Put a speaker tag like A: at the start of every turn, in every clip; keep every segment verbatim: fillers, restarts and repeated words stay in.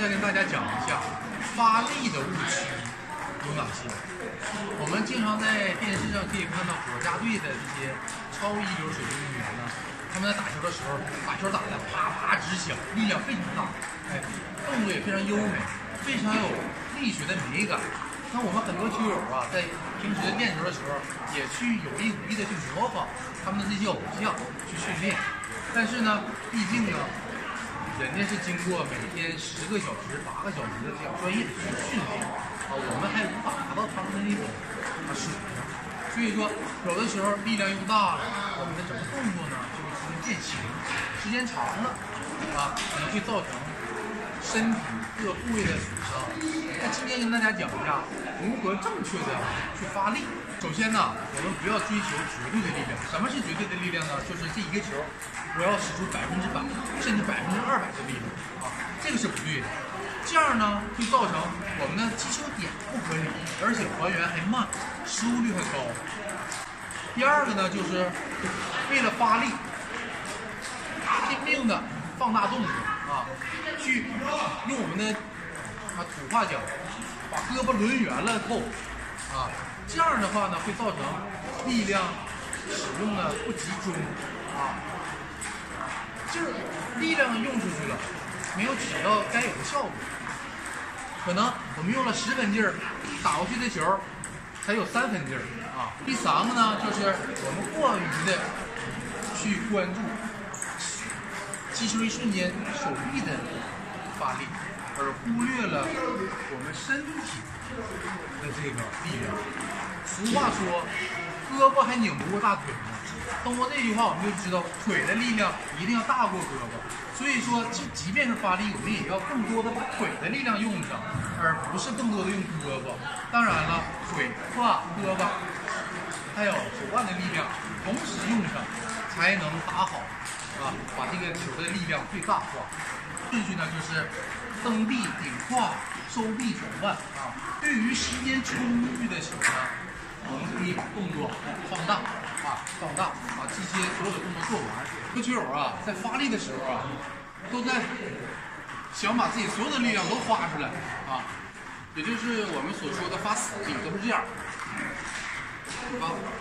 A: 再跟大家讲一下发力的误区有哪些。我们经常在电视上可以看到国家队的这些超一流水平运动员呢，他们在打球的时候，把球打得啪啪直响，力量非常大，哎，动作也非常优美，非常有力学的美感。那我们很多球友啊，在平时练球的时候，也去有意无意的去模仿他们的这些偶像去训练。但是呢，毕竟呢，人家是经过每天十个小时、八个小时的这样专业的去训练啊，我们还无法达到他们的那种啊水平。所以说，有的时候力量用大了，我们的整个动作呢就会出现变形，时间长了啊，可能会造成身体各部位的损伤。那今天跟大家讲一下如何正确的去发力。首先呢，我们不要追求绝对的力量。什么是绝对的力量呢？就是这一个球，我要使出百分之百，甚至百分之二百的力量啊，这个是不对的。这样呢，会造成我们的击球点不合理，而且还原还慢，失误率还高。第二个呢，就是为了发力，拼命的放大动作啊，去用我们的啊土话讲，把胳膊抡圆了后啊，这样的话呢，会造成力量使用的不集中啊，就是力量用出去了，没有起到该有的效果。可能我们用了十分劲儿打过去的球，才有三分劲儿啊。第三个呢，就是我们过于的去关注击球一瞬间手臂的发力，而忽略了我们身体的这个力量。俗话说，胳膊还拧不过大腿呢。通过这句话，我们就知道腿的力量一定要大过胳膊。所以说，即即便是发力，我们也要更多的把腿的力量用上，而不是更多的用胳膊。当然了，腿、胯、胳膊还有手腕的力量同时用上，才能打好啊，把这个球的力量最大化。顺序呢就是蹬臂、顶胯、收臂、转腕啊。对于时间充裕的球呢，我们可以把动作放大啊，放大，把这些所有的动作做完。这球友啊，在发力的时候啊，都在想把自己所有的力量都发出来啊，也就是我们所说的发死力，都是这样啊，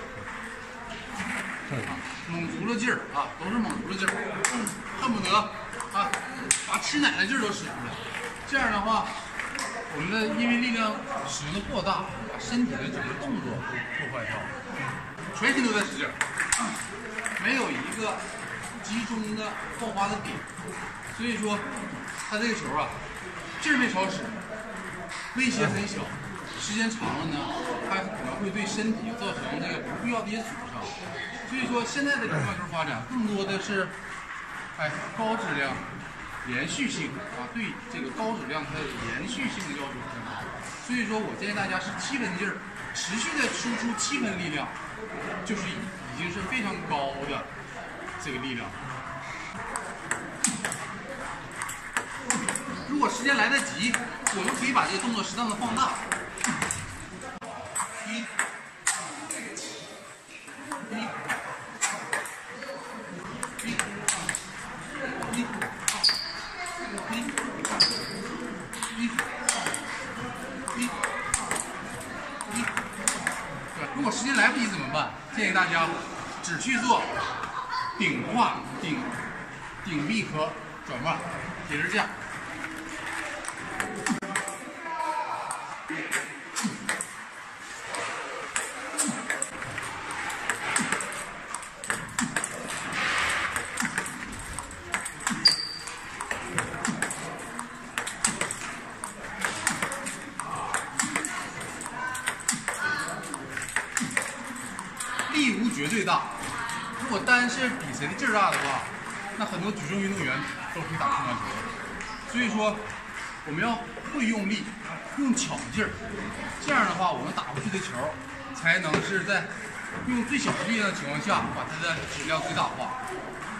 A: 猛足了劲儿啊，都是猛足了劲儿，恨不得啊把吃奶的劲儿都使出来。这样的话，我们的因为力量使用的过大，把身体的整个动作都破坏掉了，全身都在使劲儿，没有一个集中的爆发的点，所以说他这个球啊，劲儿没少使，威胁很小，时间长了呢，它可能会对身体造成这个不必要的一些损伤。所以说现在的乒乓球发展更多的是，哎，高质量。连续性啊，对这个高质量它的连续性的要求非常高，所以说我建议大家使七分劲儿，持续的输出七分力量，就是已经是非常高的这个力量。如果时间来得及，我们可以把这个动作适当的放大。一，一，一，一。一，一，一，一，对，如果时间来不及怎么办？建议大家只去做顶胯、顶顶臂和转腕，也是这样。力无绝对大，如果单是比谁的劲儿大的话，那很多举重运动员都可以打乒乓球。所以说，我们要会用力，用巧劲儿，这样的话，我们打过去的球才能是在用最小的力量的情况下，把它的质量最大化。